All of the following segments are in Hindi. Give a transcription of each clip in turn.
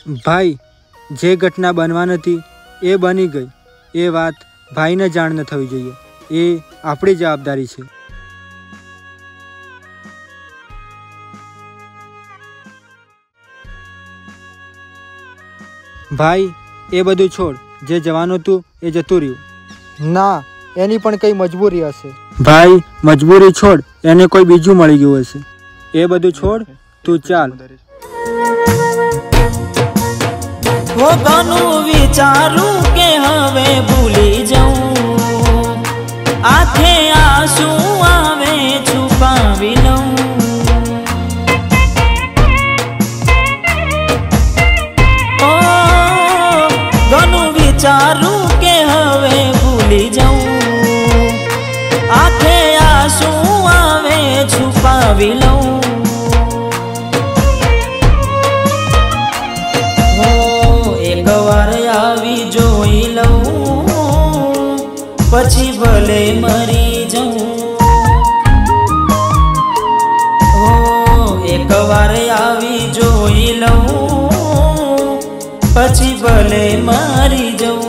भाई जे घटना बनवानी थी ए बनी गई। ए बात भाई ने जाण न थवी जोईए। ए आपणी जवाबदारी छे। भाई ए बधुं छोड़। जे जवानुं हतुं ए जतुं रह्युं। ना, एनी पण कई मजबूरी हशे। भाई मजबूरी छोड़, एने कोई बीजू मळी गयुं हशे। ए बधुं छोड़, तू चाल। वो घणुं विचारूं के हवे भूली जाऊं, आंखे आंसू आवे छुपावी लऊं। ओ घणुं विचारूं के हवे भूली जाऊं, आंखे आंसू आवे छुपावी लऊं। पछी भले मरी जाऊं। ओ एक बार आवी जोई लऊं, पछी भले मरी जाऊं।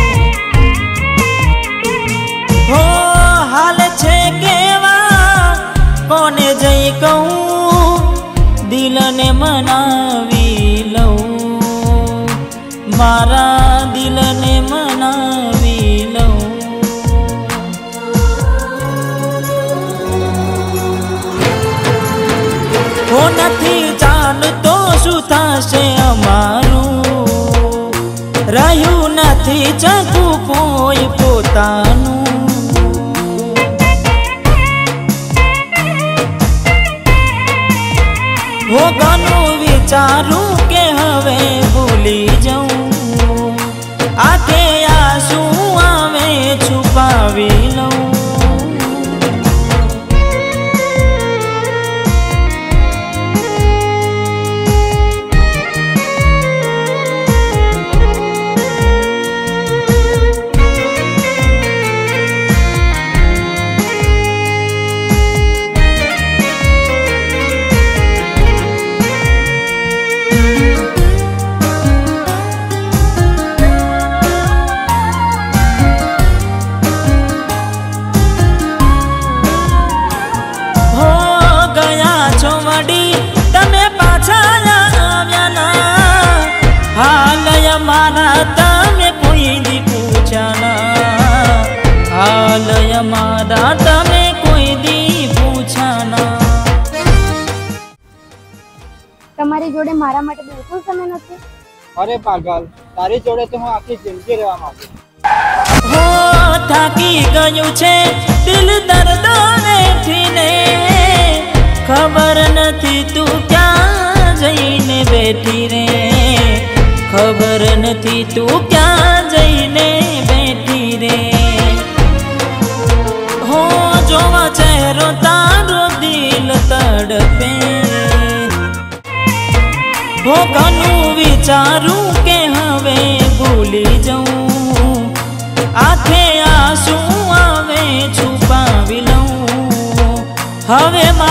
हो हाल छे केवा कोने जई कहूं, दिल ने मनावी लऊं, मारा दिल ने मनावी लऊं। हो नथी जानतो शुं थशे अमारुं, रह्युं नथी चखुं कोई पोतानुं। हो घणुं विचारूं के हवे भूली जाऊं, आंखे आंसू आवे छुपावी लऊं। मारा तमे कोई दी पूछाना, हालय मारा तमे कोई दी पूछाना। तमारी जोड़े मारा माटे बिल्कुल समय नथी। अरे पागल, तारी जोड़े तो हूँ आखी जिंदगी रहेवा मांगू। हो थाकी गयुं छे दिल दर्दो वेठीने, खबर नथी तू क्या जईने बैठी रे, खबर नथी तू क्या जईने बैठी रे। हो जोवा चेहरो तारो दिल तड़पे, हो घणुं विचारूं के हवे भूली जाऊं, आंखे आंसू आवे छुपावी लऊं। हवे